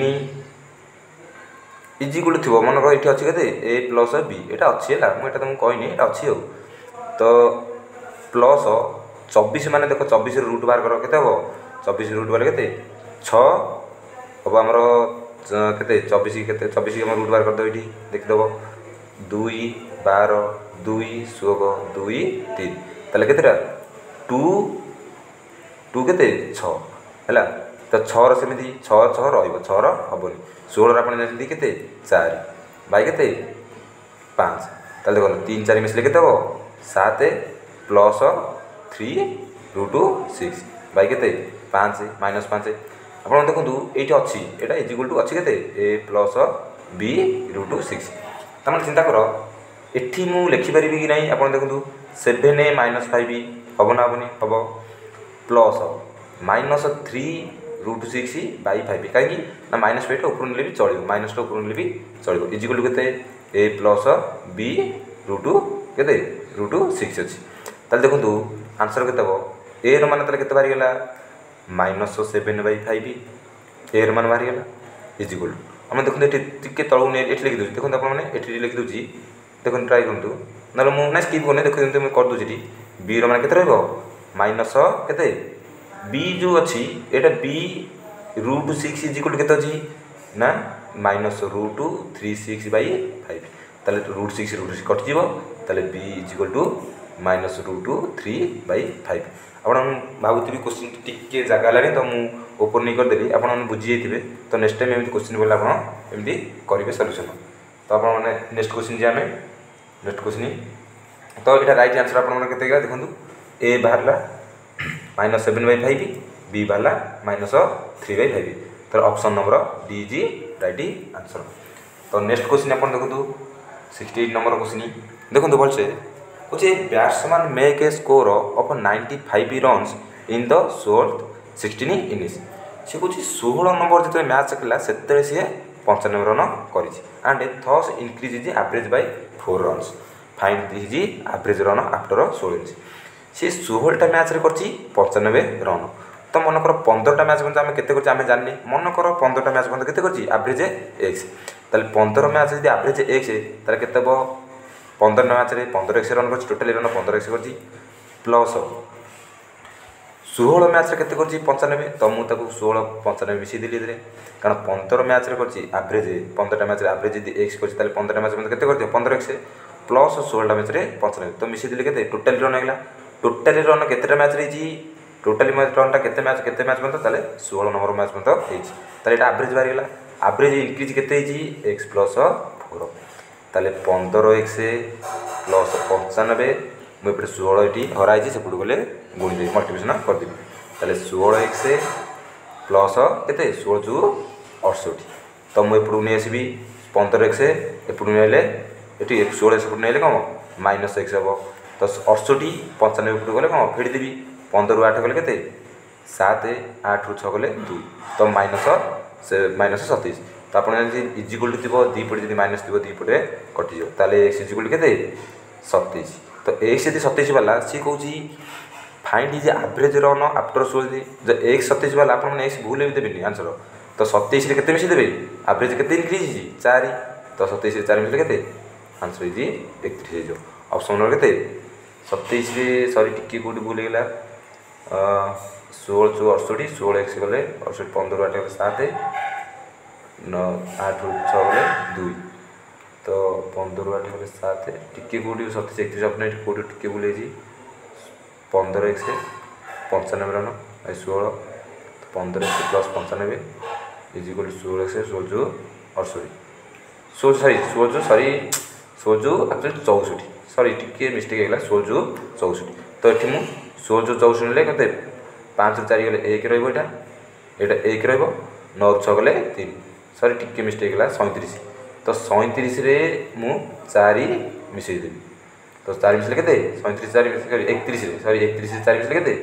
इजी गोटे थी मन ये अच्छी के ए प्लस बी यहाँ अच्छी है मुझे तुमको कहनी ये अच्छी हो तो प्लस चौबीस मान देख चौबीस रूट बार कर के चौबीस रूट बार के छम आमर के चौबीस के चौबीस रूट बार करदेव ये देखीदेव दुई बार दुई षोह दुई तीन ताले केतेटा टू टू के छला तो छर सेमती छः छः रर हेनी षोलर आप जानते के चार बै के पाँच ताले देखो तीन चार मिसले के सात plus three root six by के पाँच माइनस पाँच आप देखो ये अच्छी यहाँ इजिकल टू अच्छी के ए प्लस बी रूट सिक्स तमें चिंता कर एटी मु लिखिपारि कि ना आप देखो सेभेन ए माइनस फाइव हम ना हेनी हम plus minus three root six by five कहीं ना माइनस फाइव ऊपर ने भी चलो माइनस ऊपर ने भी चलो इजिकल टू के ए प्लस बी रूट के रूट सिक्स अच्छी ताले देखो आंसर के ए मान ताले के बाहरीगला minus seven by five a मान बाहरीगला इजिकल आम देखते टे तलू नहीं ये लिखिदे देखो आप ये लिखिदे देखो ट्राए करूँ ना मुझे स्किप करनी देखते मुझे कर दूसरी बी मान के माइनस के बी जो अच्छी यहाँ बी रूट सिक्स इजिकल के अच्छी ना minus root three six by five ताले रूट सिक्स रूट सिक्स कटिज ताले b equal to minus root three by five आप भावुथी क्वेश्चन टी जगह है तो मुझे ओपर नहीं करदेली आप बुझी जाइए तो नेक्स्ट टाइम एमती क्वेश्चन बोले आपमती करेंगे सल्यूशन तो आपने नेक्स्ट क्वेश्चन जी आम नेक्स्ट क्वेश्चन तो यहाँ राइट आंसर आप देखो ए बाहर minus seven by five b बाहर माइनस थ्री बै फाइव तो ऑप्शन नंबर डी जी राइट आंसर तो नेक्स्ट क्वेश्चन आप देखो सिक्सटी एट नंबर क्वेश्चन देखो भलसे कुछ batsman make a score of ninety five runs in the सोल्थ सिक्सटीन इनिंग्स सी कुछ षोहल नंबर जो मैच खेला से सी पंचानबे रन कर thus increase is average by four runs find his average run after सोलह इनिंग्स सी षोहलटा मैच रे करछि पंचानबे रन तो मनकर पंद्रहटा मैच पर्यटन आम के आम जानी मनकर पंद्रहटा मैच पर्यटन के एवरेज एक्स ताले पंद्रह मैच जब एवरेज एक्स ताले केते पंद्रह मैच रे पंद्रह एक्स रन कर टोटाल रन पंद्रह एक्स कर प्लस षोहल मैच के पंचानबे तो मुझे षोहल पंचानबे मिसई देली कारण पंद्रह मैच रे कर एवरेज पंद्रहटा मैच एवरेज यदि एक्स कर पंद्रह मैच के पंद्रह एक्स प्लस षोहलटा मैच रे पंचानबे तो मिसई देली के टोटाल रन होगा टोटाल रन केतेटा मैच रही टोटाली रनटा केते मैच केते मैच पर्यटन ताले षोहल नंबर मैच पर्यटन होती एवरेज बाहरीगला एवरेज इनक्रीज केते एक्स प्लस फोर ताले पंद्रह एक्स प्लस पंचानबे मुझे षोहल ये हराई से गले गुणीदेवी मल्टीप्लिकेशन करदेवी ताले षोहल एक्स प्लस के षोहल जू अड़सठ तो मुझे नहीं आसबि पंद्रह एक्स एपटू नहीं ये षोहल एक्स नहीं कम माइनस एक्स हम तो अड़सठ पंचानबे एपटू गले कम फेड़देवी पंद्रह आठ गले के सात आठ रु छः गले दुई तो माइनस से माइनस सतैश तो आप इजिकल थी दीपटे जब माइनस थी दीपटे कटिज ताले एक्स इजिकल के सतैश तो एक्स यदि सतैश वाला सी कौन find is average run after सोल जो एक्स सतैश वाला आप एक्स भूल भी देवेनि आंसर तो सतैश के मिसई देवे एवरेज के इनक्रीज चार तो सतैश चार मिसले के आंसर इज एकतीस ऑप्शन नंबर के सतैश सरी टी कौटी भूल गला षोल चौ अड़सठ षोल एक्स गले अड़सठ पंद्रह आठ गले सात नौ आठ छः गले दुई तो पंद्रह आठ गले सात टी कौटी सतैश एकतीस अपने कौटी टी भूल पंद्रह एक्स पंचानबे रन षोल पंद्रह एक्स प्लस पंचानबे इजिकल षोल एक्स षोल जो अड़सठ षोल सरी षोल जो सरी षोल जो एक्चुअली चौसठ सरी टी मिस्टेक होगा षोल जो चौसठ तो ये मुझे षोल जो चौसठ के पाँच रु चार गले एक रहा यहाँ एक नौ रु छः गले तीन सरी टी मिस्टेक होगा सैंतीस तो सैंतीस मु चार मिसई देवी तो चार मिसले के सैंतीस चार मिस एकतीस सरी एकतीस चार मिसले के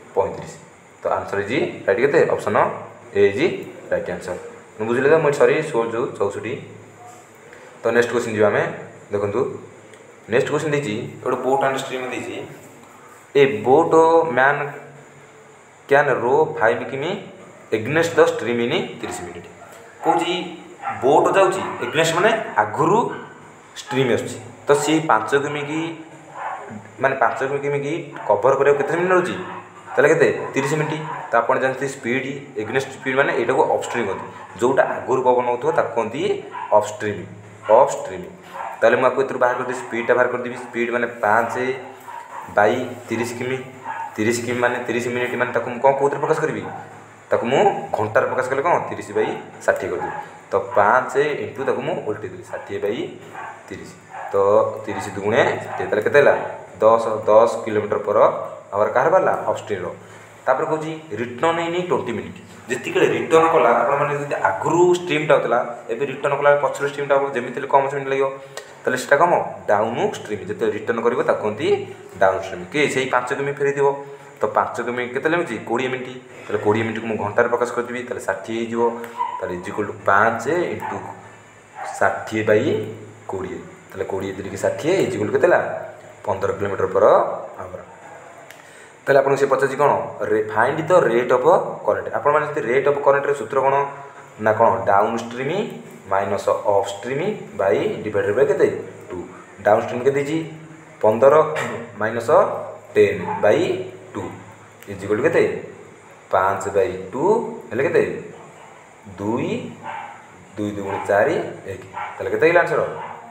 पैंतीस। तो आंसर इज राइट केते option A is right answer. बुझिले तो मुझे सॉरी षोल जो चौसठी। तो नेक्स्ट क्वेश्चन जी आम देखु नेक्स्ट क्वेश्चन देखिए गोटे बोट एंड स्ट्रीम देखिए a boatman can row five किमी एग्नेस्ट द स्ट्रीम इन तीस मिनिट कौन बोट जाऊँगी एग्नेस्ट माने आगुरी स्ट्रीम आसूँ तो सी पांच किमी की माने पांच किमी की कवर करा के मिनट रोचे ताले के तीस मिनट। तो आप जानते स्पीड एग्नेस्ट स्पीड माने यहाँ को अपस्ट्रीम कहते जोटा आगुरी पवन हो कहते अपस्ट्रीम अपस्ट्रीम। ताले मुझे बाहर कर स्पीडटा बाहर करदेवी स्पीड माने पाँच बै तीस किमी तीस किमी माने तीस मिनिट माने कौन कौन प्रकाश करी मुझे घंटार प्रकाश कले कौन तीस बै षाठी करदेवी। तो पाँच इंटू तक मुझे उल्टे देवी षाठी बै तीस तो तीस दुगुणे षाठी के दस दस किलोमीटर पर आवर कह बाहर अपस्ट्रीम तापर कौन रिटर्न इन ट्वेंटी मिनिट जी रिटर्न कला आप आगुरी स्ट्रीमटा होता है रिटर्न कला पचर स्ट्रीमटा हम जमी कम मिनिट लगे तो से कम डाउन स्ट्रीम जो रिटर्न कर कहते डाउन स्ट्रीम कि से पाँच किमी फेरी थो तो पाँच किमी के लगे कोड़े मिनिट तो कोड़े मिनिट को मुझे घंटार प्रकाश करदेवी तो षाठी हो इजिकल टू पाँच इंटू षाठी बै कोड़े तो कोड़े तीन षाठी इजिकल के पंद्रह किलोमीटर पर आवर। ताले आपको से पचार कौन find the rate of current आप रेट ऑफ करेंट सूत्र कौन ना कौन down stream minus up stream by divided by के टू डाउन स्ट्रीम के दीजिए पंद्रह minus ten by two equal के पाँच बै टू हेल्ले के दुई दुई दुगुण चार एक ताले के आंसर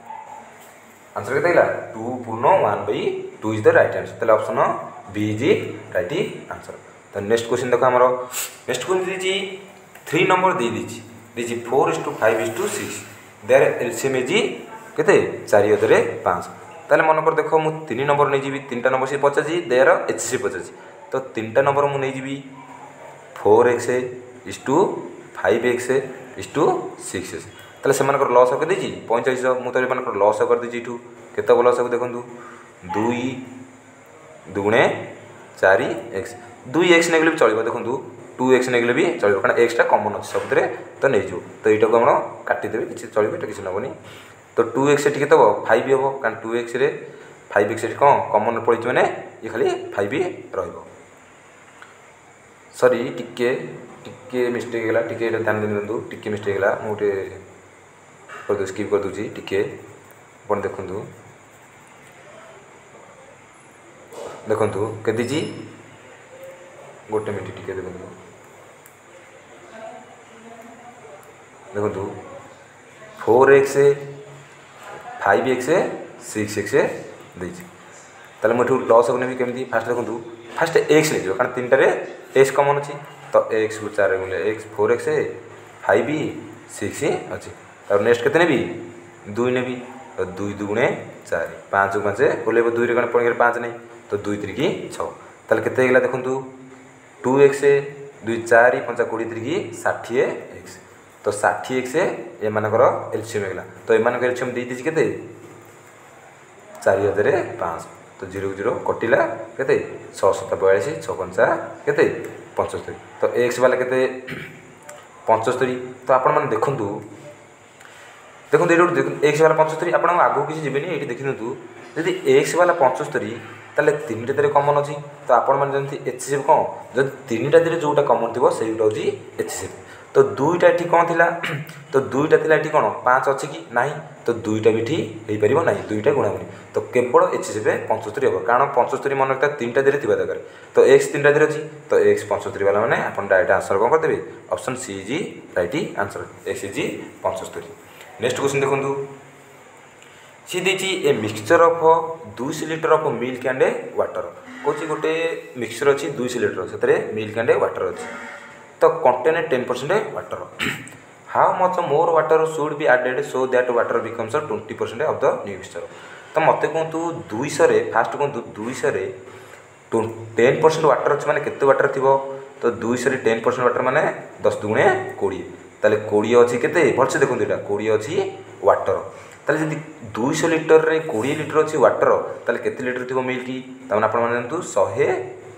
आंसर के टू पूर्ण one by two is the right answer. ताले option B is right answer. तो नेक्स्ट क्वेश्चन देखो आमर नेक्स्ट क्वेश्चन दीजिए थ्री नंबर दे दीजिए दीजिए four is to five is to six there LCM is के चार हजार पाँच ताले मन कर देख मुझे तीन नंबर नहीं जी तीन नंबर सी पचासी देर एच सी पचासी तो तीन नंबर मुझे नहीं four x is to five x is to six x ताले से लस कर देती पैंचाश मुझे लस कर देती यू केत लस देखूँ दुई दुगुणे चार एक्स दुई एक्स नहीं भी चलो देखूँ टू एक्स नहीं भी चलो कारण एक्सटा कमन अच्छे सब तो नहीं जो तो यहाँ को हम काटिदेवे किसी चलो ये किसी नबनी तो टू एक्स के फाइव हम कारण टू एक्स फाइव एक्स कौन कमन पड़ी मैंने ये खाली फाइव रो सॉरी टिके टिके मिस्टेक है टिके ध्यान दिखाँ टिके मिस्टेक है मुझे कर स्किप कर दूसरी टिके अपन देखूँ देखु के दीजिए गोटे मिनट टिके देखो देखु four x five x six x देती ताले मुझे लस को नहीं केमी फास्ट देखूँ फास्ट एक्स नहीं कारण तीन टारे एक्स कमन अच्छी तो एक्स को चार गुणे x four x five six अच्छी और नेक्स्ट के नेबी दुई नेबी तो दुई दुगुणे चार पाँच को पाँच ओल्ल दुई कौन पड़े पाँच नहीं तो दुई त्रिकी छल के देखूँ टू एक्स दुई चार पंचा कोड़े त्रिकी षाठी एक्स तो षाठी एक्स एम एलसीएम होगा तो एम एलसीएम दे दीजिए के चार हजार पाँच तो जीरो जीरो कटिला के छः सत बयालीस छः पंचा के पंचस्तरी तो एक्स वाला के पंचस्तरी तो आपण मैंने देखूँ देखो ये एक्स वाला पंचस्तरी आप आगू किसी जीवन ये देखी दिखाँ जदि एक्स वाला पंचस्तरी ताले तीन टा कमन अच्छी तो आपण मैंने जानते एच सी कौन जब तीन टा जोटा कमन थी से हूँ एच सी तो दुईटा ये कौन थी तो दुईटा थी ये कौन पाँच अच्छी कि ना तो दुईटा भी हो पार ना दुईटा गुणागुणी तो केवल एच सी पंचस्तरी हम कारण पंचस्तरी मन रखता तीन टा थी दरकार तो एक्स तीन टा अच्छी तो एक्स पंचस्तरी वाला मैंने आप डायरेक्ट आंसर कौन करदेवे option C is right answer x is पंचस्तरी। नेक्स्ट क्वेश्चन देखूँ सी देखिए ए मिक्सचर ऑफ दुई litre of milk and water कौन गोटे मिक्सचर अच्छी दुई लिटर से मिल्क एंड वाटर अच्छी तो contain ten percent water how much more water should be added so that water becomes twenty percent of the new mixture तो मत कहतु दुईश फास्ट कहतु दुईश टेन परसेंट वाटर अच्छे मैंने केते वाटर थी तो दुईश टेन परसेंट वाटर मैंने दस दुगुणे कोड़े ताले कोड़े अच्छी के भलसे देखो यहाँ कोड़े अच्छी वाटर ताले जब दुईश लिटर रे कोड़े लिटर अच्छी वाटर ताले केते लिटर थी मिल्क तमें आप जानतु शहे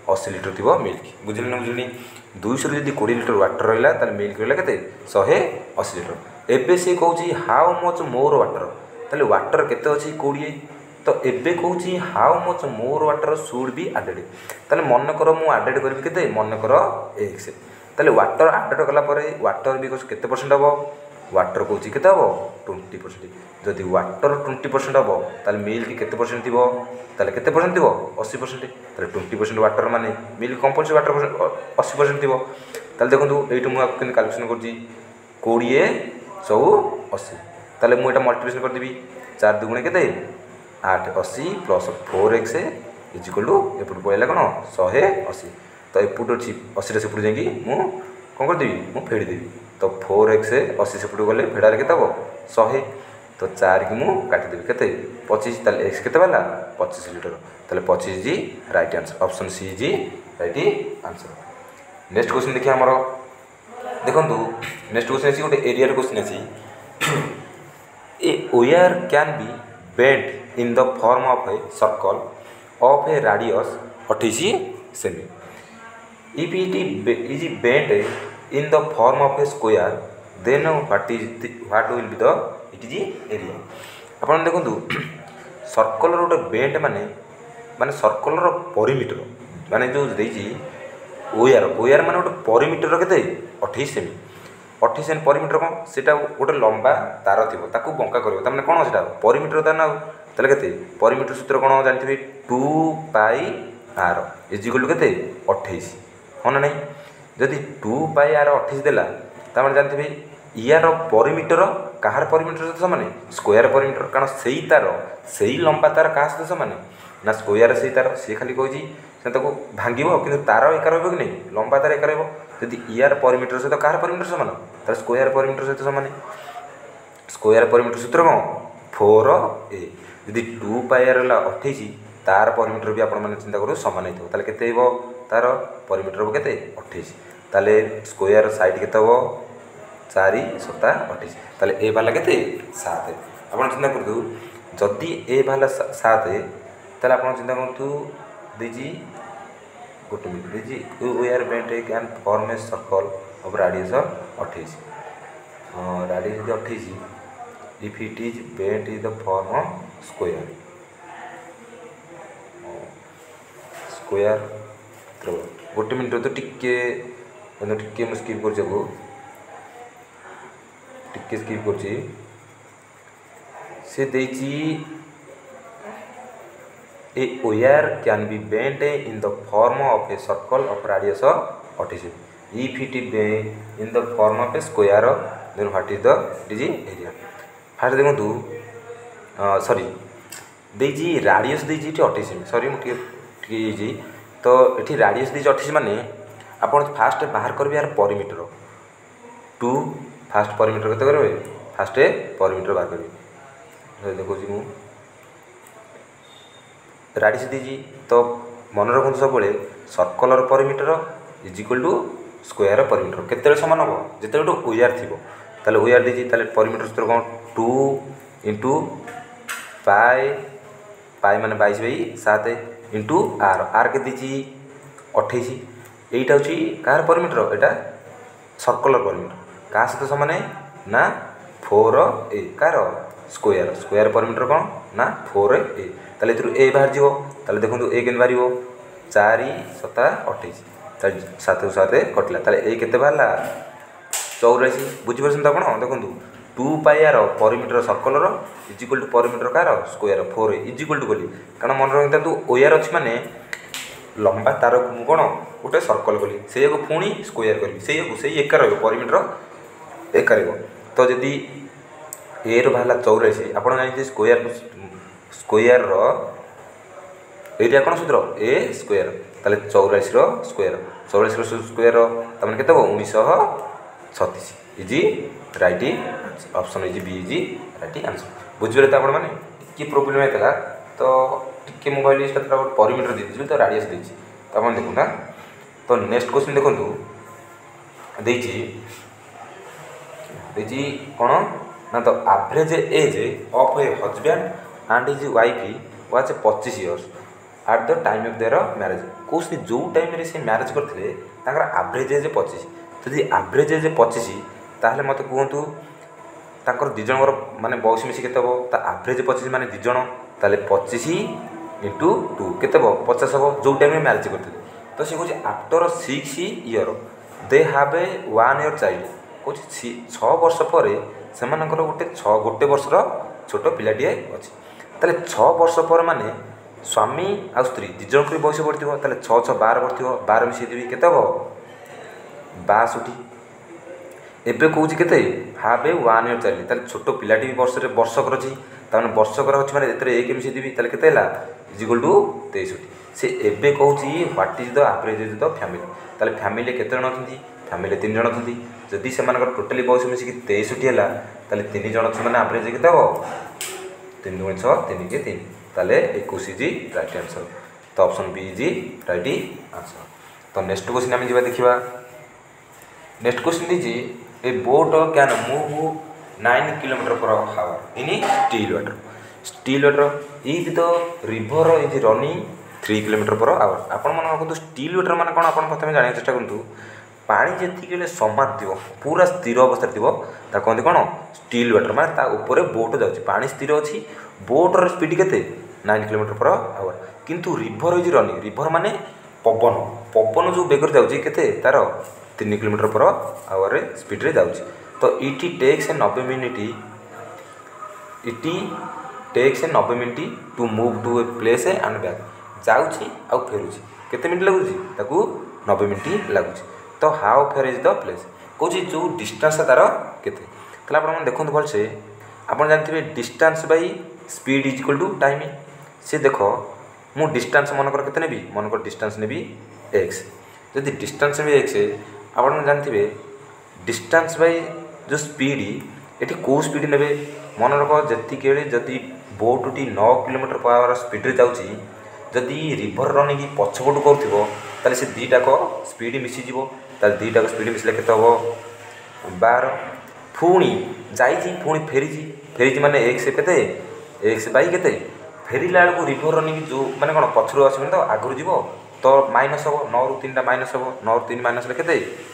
अशी लिटर थी मिल्क बुझे ना बुझे दुईश जब कोड़े लिटर वाटर रहा ताल मिल्क रहा के शहे अशी लिटर एबे सी कौच हाउ मच मोर वाटर ताले वाटर केते अच्छी कोड़े तो एबे कौच how much more water should be added ताले मन कर मु आडेड करी के मन कर एक्स ताले वाटर आडेड कलापर वाटर भी केते परसेंट हम वाटर कौच के हम ट्वेंटी परसेंट जदि वाटर ट्वेंटी परसेंट हम ताले मिल्क केते परसेंट थी ताले केते परसेंट थी अशी परसेंट ताले ट्वेंटी परसेंट वाटर माने मिल्क कंपलसरी वाटर अशी परसेंट थी ताले देखो ये मुझे कैलकुलेसन कर कोड़े सब अशी ताले मुझे मल्टीप्लिकेशन करदेवी चार दुगुणे के आठ अशी plus four x equal to एपट पड़ा कौन शहे अशी तो एपट अच्छी अशी सेपट जा कौन करदेवी मुझे फेड़देवी तो फोर एक्स अशी सेपट गले फेड़ार के शहे तो चार की मुझे काटिदेवी के पचीस ताले एक्स के पचीस लिटर ताले पचीस जी राइट आंसर ऑप्शन सी जी राइट आंसर। नेक्स्ट क्वेश्चन देखिए आमर देखो नेक्स्ट क्वेश्चन अच्छी गोटे एरिया क्वेश्चन अच्छी a wire can be bent in the form of a circle of a radius अट्ठाईस सेमी if it is bent in the form of a square then what is what will be the it is area आपन देखो circle रोटे bent माने माने circle रो परिमीटर माने जो देजी ओयार ओयार माने गोटे परिमीटर के अट्ठाईस सेमी अट्ठाईस सेमी परिमीटर कौन सेटा गोटे लंबा तार थी ताकू बंका कर कौन से परिमीटर तार ना ताले के परिमीटर सूत्र कौन जानते two pi r equal to के अट्ठाईस हाँ ना नहीं जदि टू पाई आर अट्ठाईस देला तार जानते यार परिमीटर कहार परिमीटर सहित सामान स्क्वायर परिमीटर कारण से ही तार से ही लंबा तार क्या सहित सामान ना स्क्वायर से तार सी खाली कही से भांग कि तार एक रही कि नहीं लंबा तार एक रही यार परिमीटर सहित कहार परिमीटर सामान तार स्क्वायर परिमीटर सहित सामान स्क्वायर परिमीटर सूत्र कौन फोर ए यदि टू पाई आर है अट्ठाईस तार परिमीटर भी आपण चिंता करूँ सामान होता के तार परिमीटर हम के अट्ठाईस ताले स्क्वायर साइड के चारि सता अट्ठाईस ताले ए बाला के सात आप चिंता करूँ जदि ए बाला सात ताले आप चिंता करूँ दीजी गोटे मिनट दीजी we are bent can form a circle of radius अट्ठाईस रेडियस अट्ठाईस if it is bent is the form of square square गोटे मिनट तो टिके टिके मुझे स्किप कर टिके स्किप कर a wire can be bent in the form of a circle of radius अट्ठाईस if it is in the form of a square then what is the is area fast देखु सॉरी देजी रेडियस देजी अट्ठाईस sorry मुझे तो ये radius देजी अट्ठाईस माने आप फास्ट बाहर करेंगे यार परिमीटर टू फास्ट परिमीटर के करेंगे फास्ट परिमीटर बाहर करेंगे देखो मुझे रेडियस देजी तो मन रखु सब circular perimeter is equal to square perimeter केते सामान हम जिते गोटे ओयार थी ताले ओयार देजी ताले परिमीटर सूत्र कौन टू इंटू पाई पाई माने बाईस बै सात इंटू आर आर के दीजिए अट्ठाईस यहीटा हूँ कार परिमीटर यहाँ सर्कलर परिमीटर क्या सहित सामान ना फोर ए कार स्क्वायर स्क्वायर परिमीटर कौन ना फोर ए ताले ए बाहर जीव ताले देखो ए के बाहर चार सता अट्ठाईस सात सात कटला ताले ए केते बाहरला चौरासी बुझीपार तो कौन देखो two pi r perimeter circular is equal to perimeter कार square four is equal to कली कारण मन रखता तू ओयार अच्छी माने लंबा तार को मु कौन गोटे सर्कल कली से पुणी स्क्वायर करी से से एका रही परिमीटर एका रही तो जदि ए रो बाहर चौरासी आप जानते स्क्वायर स्क्वायर एरिया कौन सूत्र ए स्क्वायर ताले चौरासी स्क्वायर चौरासी स्क्वायर तमें के उन्नीस छत्तीस इजी राइट ऑप्शन इज बी इजी राइट आंसर बुझे तो आप कि प्रोब्लेम होता तो टी मोबाइल परिमीटर दे दीजिए तो रेडियस देती तो आप देखो ना तो नेक्स्ट क्वेश्चन देखो देखिए कौन ना तो average age of a husband and his wife was पच्चीस years at the time of their marriage कौन जो टाइम से मैरेज करते एवरेज एज पचिश जदि एवरेज एज पचिश ताहले मत कहतु तांकर दी जनकर माने बयस मिसी केते हो एवरेज पचिश माने दी जन ताले पचिश इंटू टू केते हो पचास हो जो टाइम मैरेज करते तो सी कहे after six year they have a one year child कहे छः वर्ष पर से गोटे छ गोटे वर्षर छोट पिलाटीए अच्छी ताले छः वर्ष पर माने स्वामी आ स्त्री दी जनक बयस बढ़ी ताले छः छः बार बढ़ी बार मिसेदेवी केते हो बासठी एबे कौच के have a one year child ताले छोट पिलाटी भी वर्ष वर्षकर अच्छी ताने वर्षकर अच्छी मैंने जितने एक मिसेदेवी ताले केते इजिकल टू तेषठी से एबे कहूँ what is the average is the family ताले फैमिली केते जण अछंती फैमिली तीन जण अछंती जदि से टोटाली बयस मिसिक तेषठी है ताले तीन जण अच्छे मैंने एवरेज केते हो तीन दुई छः तीन के तीन ताले इक्कीस इज राइट आंसर तो option B is right answer. तो नेक्स्ट क्वेश्चन आम जा देखा नेक्स्ट क्वेश्चन दीजिए a boat can move nine kilometre per hour in still water still water if the river is running three kilometre per hour आपण मन रखु still water मान कौन आप प्रथम जाना चेष्टा करूँ पानी जी समान थी पूरा स्थिर अवस्था थी कहते कौन स्टिल वाटर माने ता ऊपर बोट जाऊँगी पानी स्थिर अच्छी बोटर स्पीड के नाइन किलोमीटर पर आवर किंतु रिवर इज रनिंग रिवर माने पवन पवन जो बेगर जाऊँगी केते तार तीन किलोमीटर पर आवर स्पीड रे जाऊँगी तो इटी टेक्स ए नब्बे मिनिट इटी टेक्स ए नब्बे minute to move to a place and back जाऊँगी आउ फेरुची केते मिनिट लगुच ताकू नब्बे मिनिट लगुच तो how far is the place कौन जो डिस्टेंस तार केते ताले आपण देखो भलसे आप जानते distance by speed is equal to time से देख मु डिस्टेंस मनकर केते नेबी मनकर डिस्टेंस नेबी एक्स जदि डिस्टेंस भी एक्स आप जानते डिस्टेंस बाय जो स्पीड ये कौ स्पीड ने मन रख जी जदि बोटी नौ किलोमीटर पर आवर स्पीड रे जाऊँगी जदि रिवर रनिंग पछपटू कर से दीटाक स्पीड मिसीज दीटाक स्पीड मिसले के बार पुणी जाइए पुणी फेरी फेरी माने एक्स के एक्स बै के फेरला बेलू रिवर रनिंग जो मैंने कौन पछर आस तो आगुरी जीव तो माइनस हम नौ रु तीन टा माइनस हम नौ रु तीन माइनस के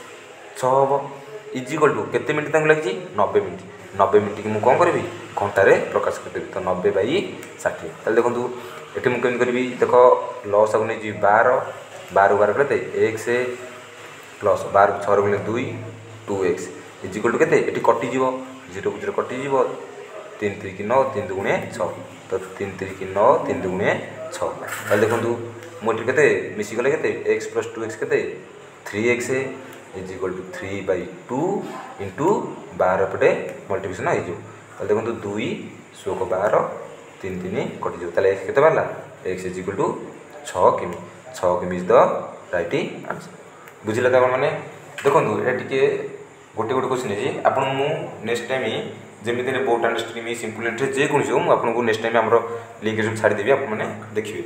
छम इजिकल टू केते मिनट तक लगी नब्बे मिनट नब्बे मिनट की मुझे कौन करी घंटे प्रकाश करदेवी तो नब्बे बै षाठी ताले देखो ये मुझे कमी करी देख लस आगे नहीं बार बार बार के एक्स प्लस बार छः गुणे दुई टू एक्स इजिकल टू के कटिज जीरो को जीरो कटिज तीन तीन की नौ तीन दुगुणे छः तो तीन तीन की नौ तीन दुगुणे छः देखो मुझे के मिसीगले के एक्स प्लस टू एक्स के three x is equal to three by two into बार पटे मल्टीप्लिकेशन हो देखो दुई शोक बार तीन तीन कटिज ताले एक्स के बाहर एक्स इज इक्वल टू छः किमी छः किमी इज द राइट आंसर बुझिला तो मैंने देखो ये गोटे गोटे क्वेश्चन है आपको नेक्स्ट टाइम जमीन boat and stream simple interest जेकोसी हो आपको नेक्स्ट टाइम आम लिंक सब छाड़देवी आपने देखिए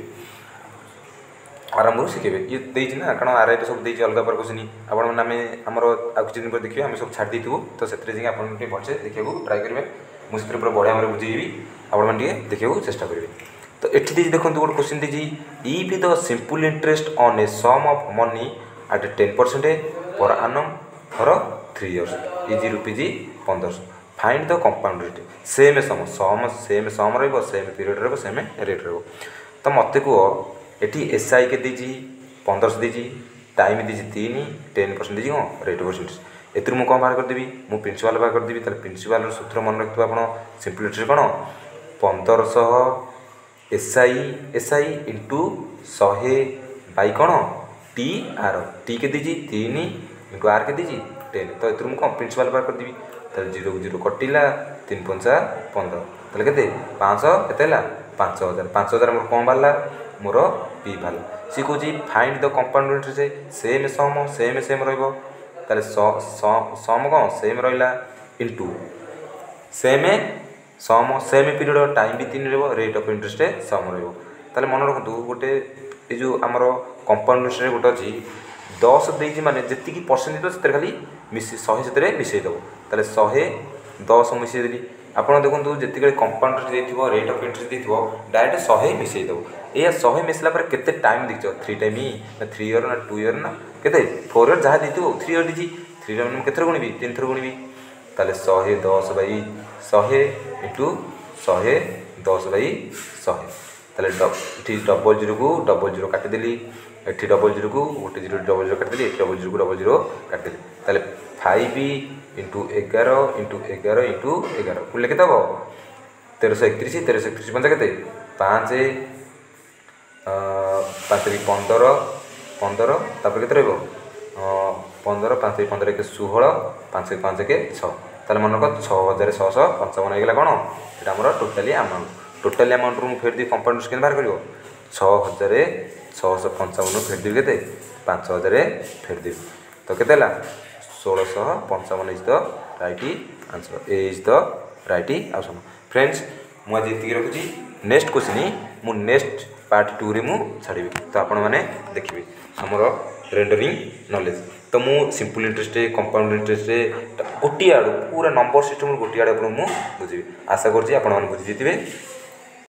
आरंभ शिखे ये देती ना कारण आर आई सब देती अलग प्रकार क्वेश्चन आपने आमर आ किसी दिन पर देखिए आम सब छाड़ देती तो से आप भलसे देखा ट्राए करेंगे मुझे पूरा बढ़िया भाव बुझेबी आपने देखा चेष्टा करेंगे तो ये देखो गोटे क्वेश्चन दीजिए if the simple interest on a sum of money at ten percent per annum for three years is rupees पंद्रह find the compound rate same sum sum same sum रेम पीरियड रेम रेट रो तो मत कह ये S I के दीजिए पंद्रह दीजिए टाइम दीजिए तीन टेन परसेंट दीजिए हाँ रेट परसेंटेज एथर मुझे कौन बाहर करदेवी मुझे प्रिंसिपाल बाहर करदेवी प्रिंसिपाल सूत्र मन रखिए आप सिंपल इंटरेस्ट कौन पंद्रह S I S I into शहे बै कौन टी आर टी के दीजिए तीन इंटू आर के दीजिए टेन तो ये मुझे कौन प्रिंसिपाल बाहर करदेवी ताले जीरो जीरो कटिला तीन पंचा पंद्रह ताले केते पाँच सौ केते पाँच हजार पाँच हजार मोर कौन बाहर मोर पी बाहर सी कौन find the compound interest same sum same same रे सम कौन सेम रहा into same sum same period time भी तीन रेट ऑफ इंटरेस्ट सम रे मन रखु गोटे ये जो आमर कंपाउंड इंटरेस्ट गोटे अच्छी दस देती माने जी परसेंट से खाली मिस शहे से मिसईदेव ताले शहे दस मिसईदेली ଆପଣ ଦେଖନ୍ତୁ ଯେତିକି କମ୍ପାଉଣ୍ଡ ଦେଇଥିବ ରେଟ୍ ଅଫ୍ ଇଣ୍ଟରେଷ୍ଟ ଦେଇଥିବ ଡାଇରେକ୍ଟ ଶହେ ମିଶାଇ ଦେବ। ଏଇଆ ଶହେ ମିଶିଲା ପରେ କେତେ ଟାଇମ୍ ଦେଖିଛ ଥ୍ରୀ ଟାଇମ୍ ନା ଥ୍ରୀ ଇୟର୍ ନା ଟୁ ଇୟର୍ ନା କେତେ ଫୋର୍ ଇୟର୍ ଯାହା ଦେଇଥିବ ଥ୍ରୀ ଇୟର୍ ଦେଇଛି ଥ୍ରୀ ଇୟର୍ ମୁଁ କେତେଥର ଗୁଣିବି ତିନି ଥର ଗୁଣିବି ତାହେଲେ ଶହେ ଦଶ ବାଇ ଶହେ ଇଣ୍ଟୁ ଶହେ ଦଶ ବାଇ ଶହେ ତାହେଲେ ଏଠି ଡବଲ୍ ଜିରୋକୁ ଡବଲ୍ ଜିରୋ କାଟିଦେଲି ଏଠି ଡବଲ୍ ଜିରୋକୁ ଗୋଟେ ଜିରୋ ଡବଲ୍ ଜିରୋ କାଟିଦେଲି ଏଠି ଡବଲ୍ ଜିରୋକୁ ଡବଲ୍ ଜିରୋ କାଟିଦେଲି ତାହେଲେ फाइव इंटू एगार इंटू एगार इंटू एगार पुणी केते हम तेरश एकतीस तेरश एकतीस पंचा के पाँच पाँच पंदर पंदर तापर के पंदर पाँच पंदर एक षोह पाँच पाँच के छः मन रख छः हजार छःश पंचावन होगा कौन यहाँ आम टोटाली अमाउंट टोटाली अमाउंट रु फेरदी कंपाउंड केन बाहर कर छः हजार छःश पंचावन फेरदेवी के पाँच हजार फेरदेवी तो के षोलश पंचावन is the right answer A is the right option friends मुझे ये रखुच्छी नेक्स्ट क्वेश्चन मु नेक्स्ट पार्ट टू रे मु छाड़ी तो आपण मैंने देखिए आमर रेंडरिंग नॉलेज तो मु सिंपल इंटरेस्ट कंपाउंड इंटरेस्ट गोटे आड़ पूरा नंबर सिस्टम गोटे आड़ मुझे आशा करछि आपण बुझी